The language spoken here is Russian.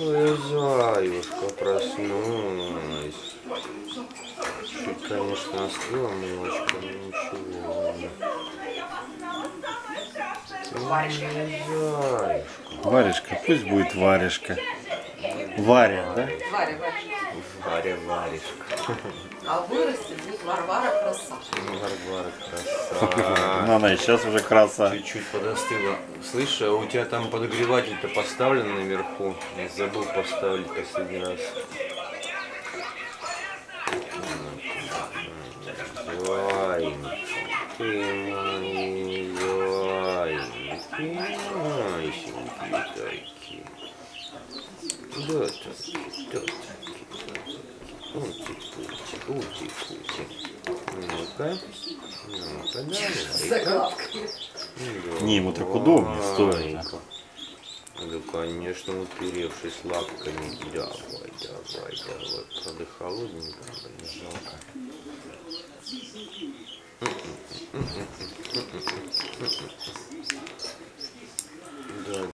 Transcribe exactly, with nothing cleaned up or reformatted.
Какая заюшка проснулась. Чуть, конечно, остыла молочко, но ничего. Варежка. Заюшка. Варежка, пусть будет Варежка. Варя, да? Варя, Варя. Варя, Варежка. А вырастет будет Варвара краса. Варвара краса. Ну, она и сейчас уже краса. Чуть-чуть подостыла. Слышь, а у тебя там подогреватель-то поставлен наверху? Я забыл поставить последний раз. Зайка, ты мои зайки, мальчики такие. Да, такие, да, такие. Ути-пути, ути-пути. Ну-ка, ну-ка, давай. Закладками. Не, ему так удобнее стоит. Да, конечно, уперевшись лапками. Давай, давай, давай. Правда, холодненько, жалко.